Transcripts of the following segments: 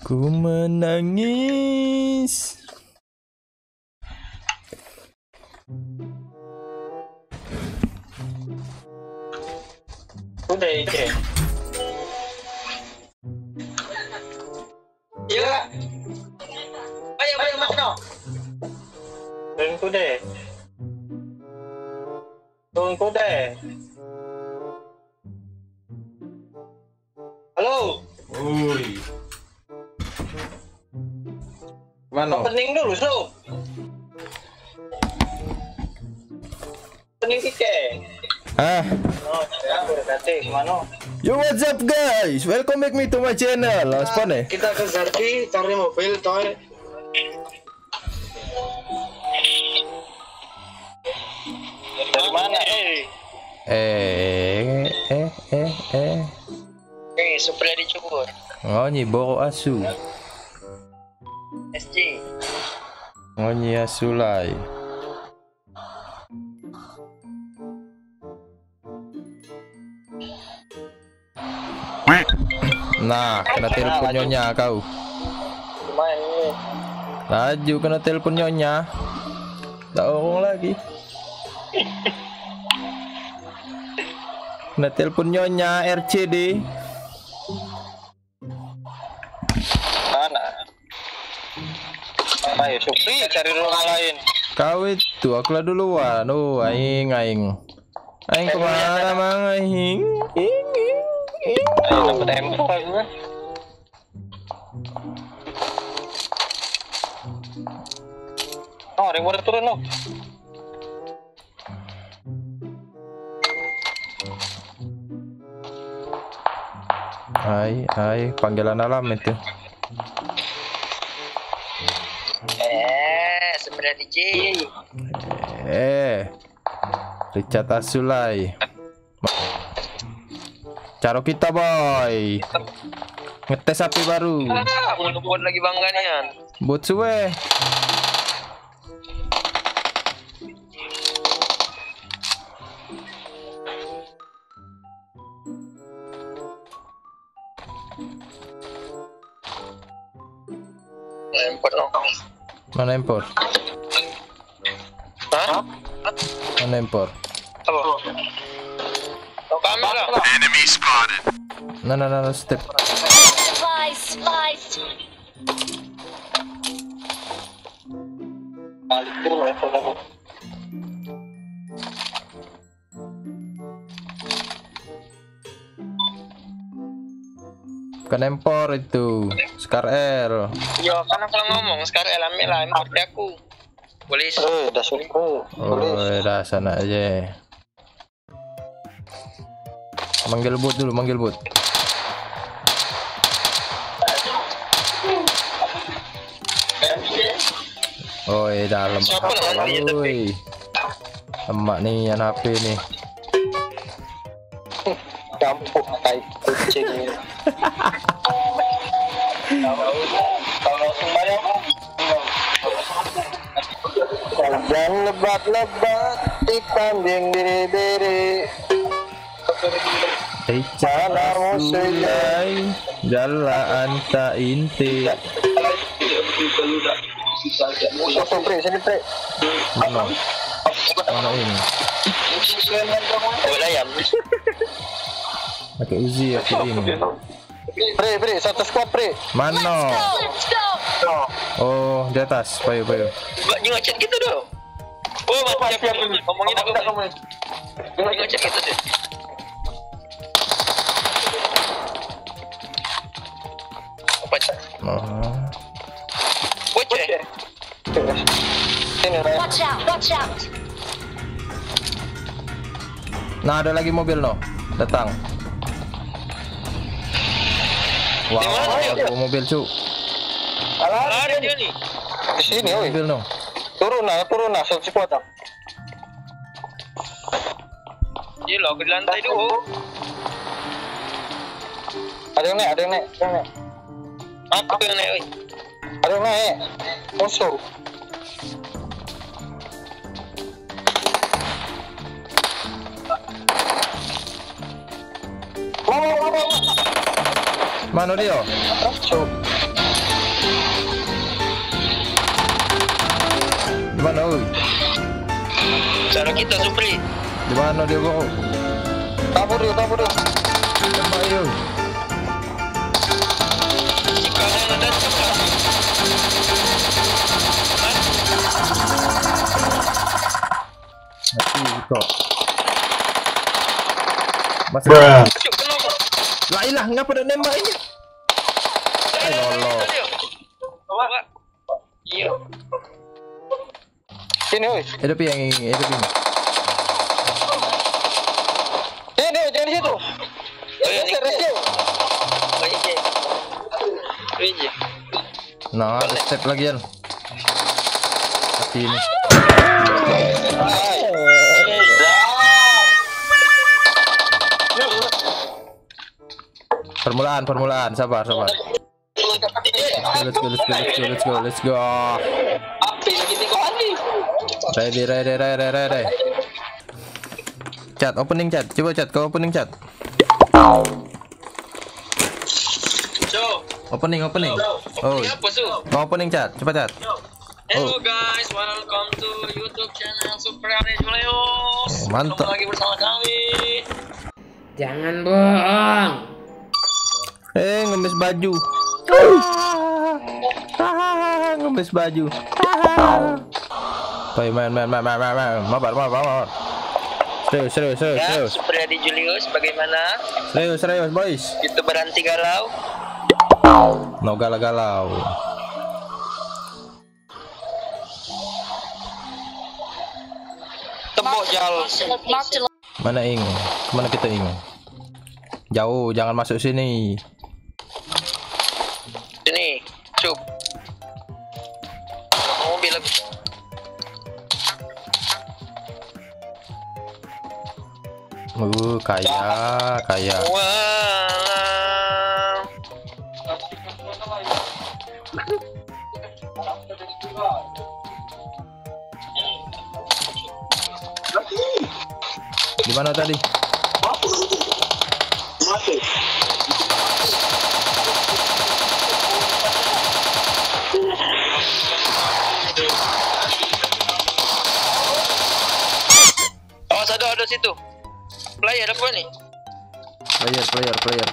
Ku menangis. Udah Ike. Iya. Ayo Mano. Tunggu deh. Halo. Woi. Mana? Opening dulu, so. Opening Ike. Oh, ya, berarti mana? Yo, what's up guys? Welcome back me to my channel. Apa nih? Kita ke Garki cari mobil toy. Dari mana? Sudah dicukur. Ngonyi boko asu. SG. Ngonyi asulai. Nah, kena telepon nyonya kau. Lumayan ini. Laju kena telepon nyonya. Tak orang lagi. Kena telepon nyonya RCD. Mana? Ayo Supri cari rumah lain. Kau itu aku lah duluan. Oh, aing. Aing kemana mang aing? Ayo dapat tempo aku. Oh, ada yang baru turun loh. Hai, panggilan alam itu. Sebenarnya DJ. Richard Asulai. Caro kita boy. Ngetes api baru. Buat lagi bangga nih. Buat suwe. Import dong. Mana impor? Hah? Mana impor? Apa? Oh, kamera. Enemy spotted. Nah, step. Supplies. Balik dulu level aku. Bukan impor itu. Scar R. Yo, kan aku ngomong sekarang alami lah import aku. Polis. Udah suruh. Oh, dah sana aja. Manggil bot dulu, manggil bot. Oh, dalam. Woi. Emak nih yang HP nih. Campur tai kucing. Kalau sembahyang jangan lebat-lebat dipanding diri-diri. Richard Asulai. Jala anta inti. Sini pre. Mana ini? Bola ya. Pakai Uzi aku ini. Pre, satu squad pre. Mana? Let's go. Oh, di atas. Payo. Jangan chat gitu dong. Oh, siap. Ngomongin aku. Jangan chat gitu deh. Apa chat? Oh. Bocah. Sini Ray. Watch out. Nah, ada lagi mobil no. Datang. Wow, ada mobil cu. Ada dia nih. Di sini, oi. Mobil no. Turun lah, satu squad. Gila, aku di lantai dulu. Ada yang naik. Aku yang naik, oi. Ada yang naik. Musuh. Mana dia? mana? Oi? Cara kita Supri. Di mana dia kok? Kabur dia. Tembak dia. Jika ada cepat. Mati kok. Masih. Cuk, kenapa? Lah ilah, ngapa dah nembak ini? Lolo. Iya. Sini, oi. Hidup yang ini, hidup ini. Sini, jangan di situ. Nah, ada step lagi ya. Mati ini. Permulaan, sabar. Let's go. Api lagi tengok lagi. Ready. Chat, opening chat. Coba chat, kau opening chat. Opening. Oh. Apa su? Kau opening chat, coba chat. Hello guys, welcome to YouTube channel Super Julius. Mantap. Ketemu lagi bersama kami. Jangan bohong. Ngemis baju. Ngemis baju. Baik, main. Mabar. Serius. Ya, Super Julius, bagaimana? Serius, boys. YouTuber anti galau. No galau. Tembok jal. Marked a Mana Ing? Kemana kita Ing? Jauh, jangan masuk sini. Sini, cup. Mobil lagi. Kaya. Wah. Di mana tadi? Awas ada situ. Player apa nih? Player.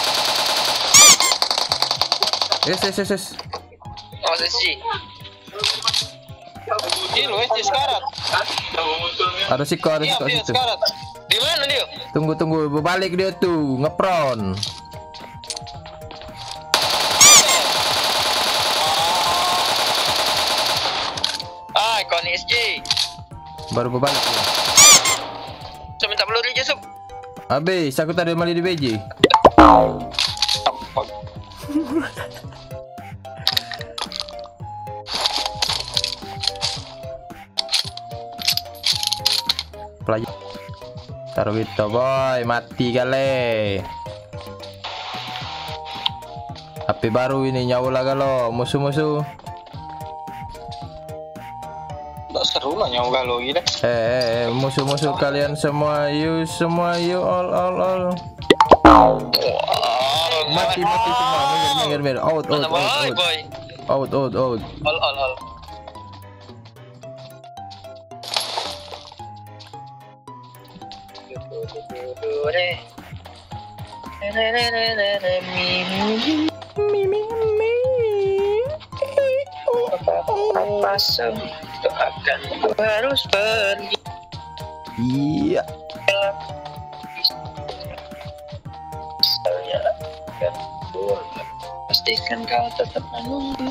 Yes. Awas SG. Ini lo SG sekarat. Ada siko Dia situ. sekarat. Di mana dia? Tunggu, berbalik dia tuh, ngepron. Ikon SG. Baru berbalik dia. Saya minta peluru aja, Sob. Habis, aku tadi mali di BJ. Player. Taruh gitu boy, mati kali. HP baru ini nyawa galo, musuh-musuh. Tak seru lah nyawa galau gini. Musuh-musuh kalian semua you all. Mati semua, minggir. Out. Boy. Out. All. Pasang akan harus pergi. Iya. Saya akan pastikan kau tetap menunggu.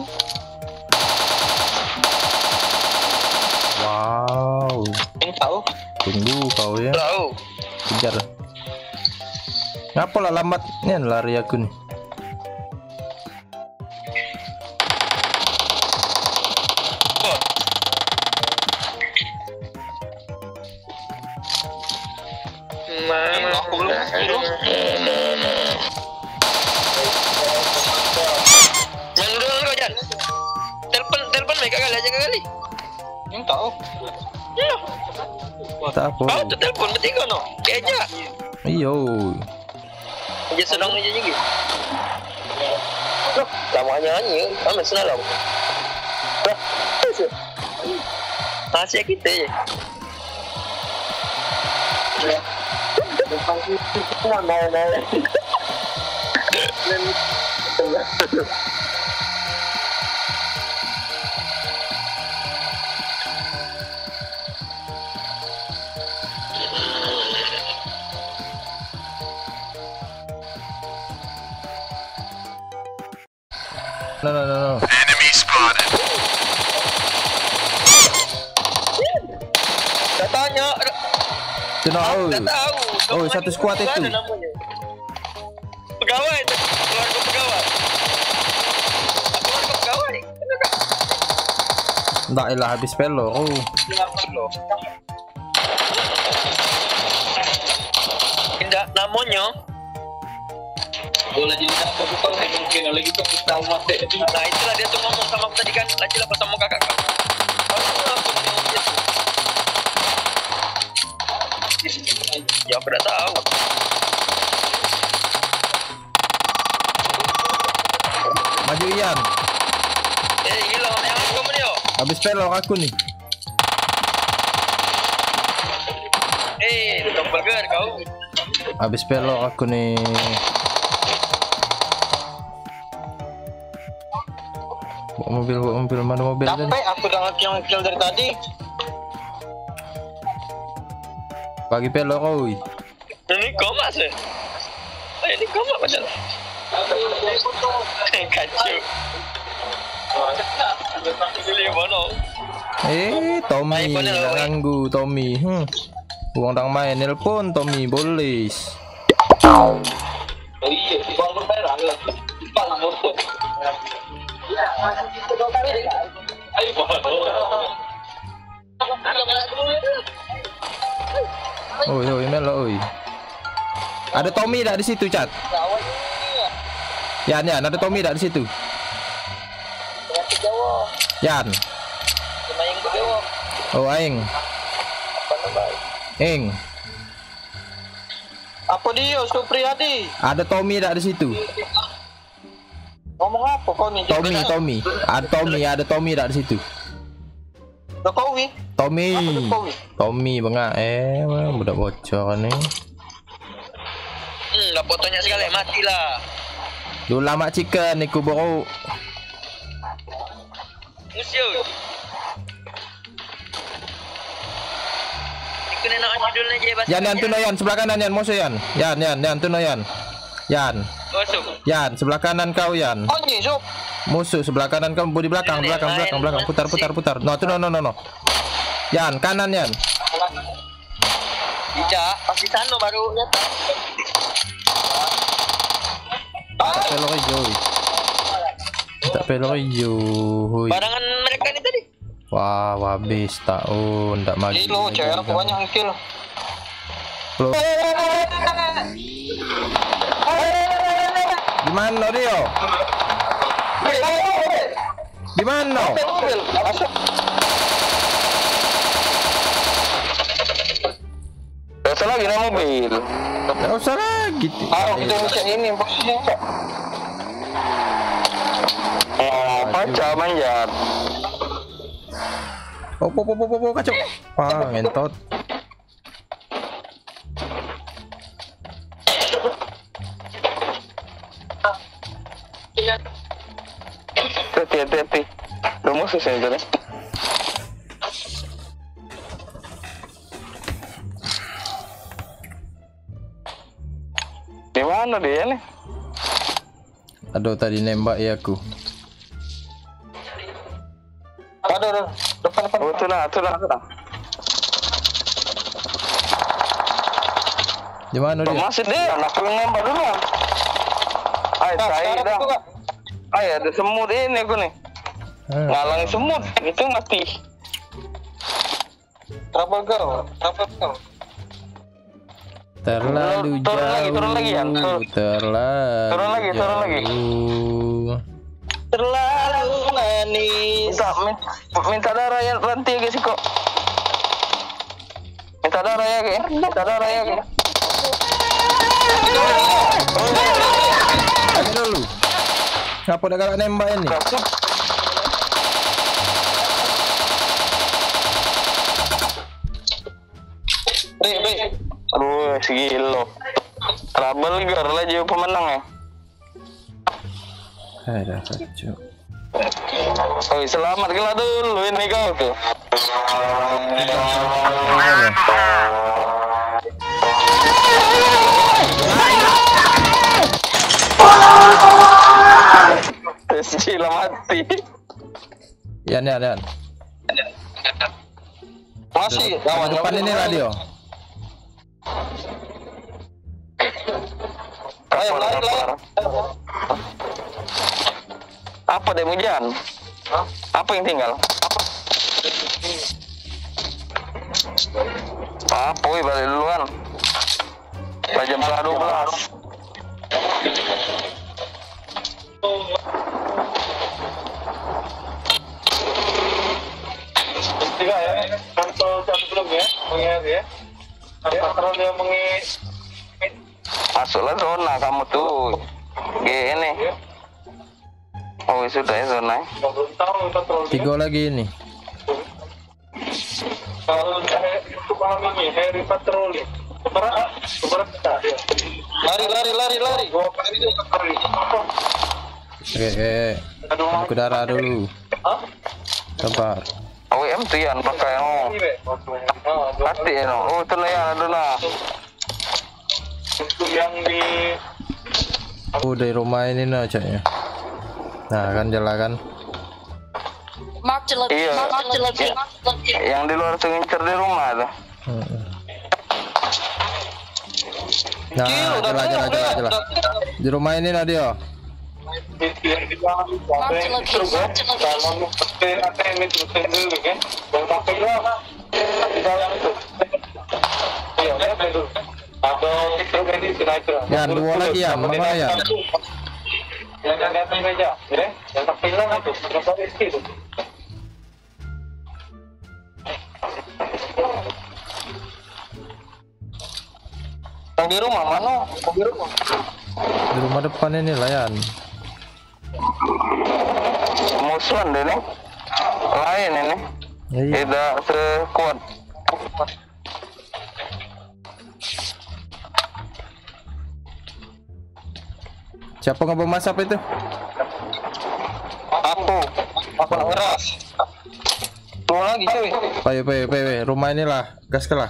Wow. Tahu? Tunggu kau ya. Tahu. Kejar. Ngapa lah lambat? Nih lari aku nih. Telepon mereka kali aja kali. Yang tahu. Ya. Tak apa. Oh, tu telepon bertiga no. Keja. Iyo. Dia senang aja juga. Loh, lama nyanyi, kami senang. Masih kita ya. No. Katanya Tuna, tak tahu. Oh, satu squad itu. Ada namanya. Pegawai itu, keluarga pegawai. Keluarga pegawai. Nggak ilah habis pelo. Oh, Tidak namanya. Bola jadi tak bukan mungkin lagi kau tahu mati. Nah itulah dia tuh ngomong sama aku tadi kan. Lagi lah sama kakak. Ya aku udah tahu. maju Ian. Gila yang aku kamu dia. Habis pelo aku nih. Doppelganger kau. Habis pelo aku nih. Bawa mobil mana mobil tadi? Capek aku udah ngekill dari tadi. Bagi pelo kau. Ini koma sih. Ini koma padahal. Kacau. Pilih mana? Tommy, ganggu Tommy. Uang dang main nelpon Tommy boleh. Oh iya, bang berperan lah. Bang motor. Ayo Oi melo oi. Ada Tommy tak di situ, Chat? Yan, ada Tommy tak di situ? Yan. Oh, aing. Eng. apa dia Supriyadi? Ada Tommy tak di situ? Ngomong apa kau nih? Tommy. Ada Tommy tak di situ? Jokowi. Tommy bengak budak bocor nih. Lah fotonya sekali matilah. Dulu lama chicken iku bro. Musuh. Iku nak judulnya je bahasa. Yan tuno Yan sebelah kanan Yan musuh Yan. Yan tuno Yan. Masuk. Yan sebelah kanan kau Yan. Oh nih Sup. Musuh sebelah kanan kau di belakang putar. No. Yan kanan Yan. Tidak, pasti sana baru nyata. Tak pelo hijau. Barangan mereka ini tadi. Wah, habis tahun ndak maju. Kilo cewek aku banyak kill. Gimana Rio? Gimana? Usah lagi naik mobil. Nggak usah lagi. Kita bisa ini posisinya. Pacar manjat. Oh, kacau. Wah, ngentot. Hati-hati. Rumus sih sebenarnya. Di mana dia nih? Aduh, tadi nembak ya aku. Aduh, depan. Oh, tuh lah. Di mana dia? Masih dia, aku nembak dulu. Saya dah. Ada semut ini aku nih. Ngalangi semut, itu mati. Trouble girl. Terlalu Turun jauh. lagi, Yan. Terlalu Turun lagi. Terlalu manis. Minta darah ya nanti guys kok. Minta darah ya guys. Ayo dulu. Ngapa dah galak nembak ini? Wes gila. Trouble girl lah jadi pemenang ya. Ada kacau. Oh, selamat gila dulu ini kau tuh. Gila mati. Yan. Masih Sama depan ini radio. Ayo, lari. Apa demo Jan? Apa yang tinggal? Apa wih balik duluan. Jam 12. Tiga ya, kantor jam sebelumnya, mengingat ya. Patrol yang masuklah zona kamu tuh. Gini. Oh sudah ya zona. 3 lagi ini. Kalau malam ini hari patroli. Lari. Oke. Aku darah dulu. Sabar. OM tuh yang pakai pasti ya no. Oh itu ya ada nah. Yang di Dari rumah ini nah caknya. Nah kan jalan kan. Mark the location. Iya. Mark the location. Yang di luar tuh ngincer di rumah tuh. Nah, jalan. Di rumah ini nah dia. Mark the location. Yan, 2 lagi Yan, mana Yan? Yang di atas meja, ya? Yang pakai hilang itu, yang pakai itu. Yang di rumah mana? Di rumah. Di rumah depan ini lah Yan. Musuhan deh nih. Lain ini. Iya. Tidak sekuat. Siapa ngebom asap itu? Aku nak ngeras. Tuh lagi cuy. Payo, rumah inilah, gas kelah.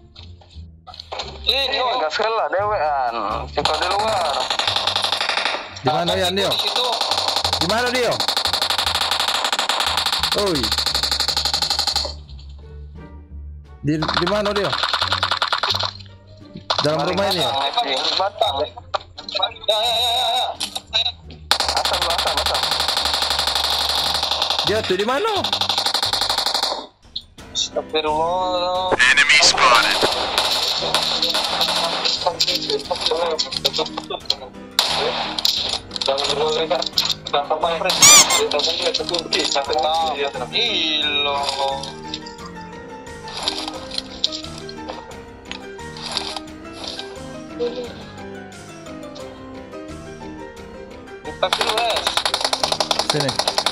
Ini gas kelah dewean. Suka di luar. Di mana Yan dia? Di mana dia? Oi. Di mana dia? Dalam rumah ini ya? Batang. Ya. Asam. Dia tuh di mana? Astagfirullah. Enemy spotted. Sini.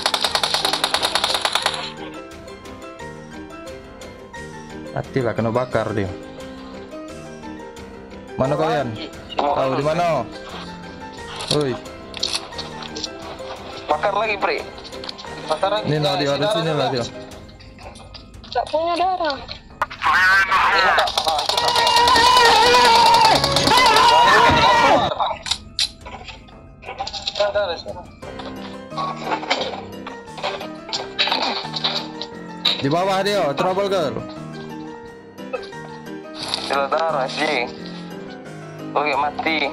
Matilah kena bakar dia. Mana kalian? Tahu di mana? Oi. Bakar lagi, Pri. Bakar lagi. Ini nah dia ada sini lah dia. Gak punya darah. Di bawah dia, trouble girl. Sila darah sih. Oke, mati.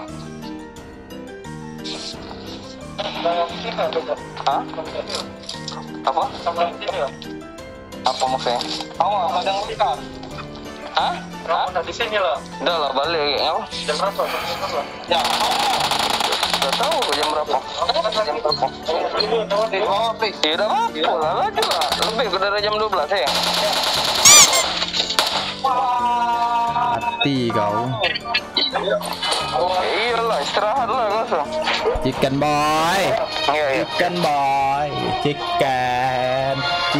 Hah? Apa? Apa maksudnya? Apa yang ikan? Hah? Di sini lah. Udah lah, balik ya. Jam berapa? Ya. Udah tahu jam berapa? Jam berapa? Ya udah apa lah lagi lah. Lebih dari jam 12 ya. Mati kau. Iyalah, istirahat lah langsung. Chicken boy. Iya. Chicken boy. Chicken.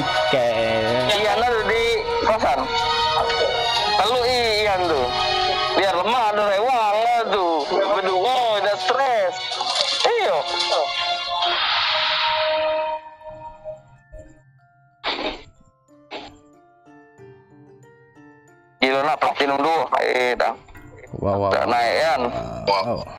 Iyan ada di kosan. Lalu Iyan tuh. Biar lemah ada rewang lah tuh. Berdua udah stres. Iyo. Gila nak platinum dulu. Dah. Wow. Udah naik kan. Wow.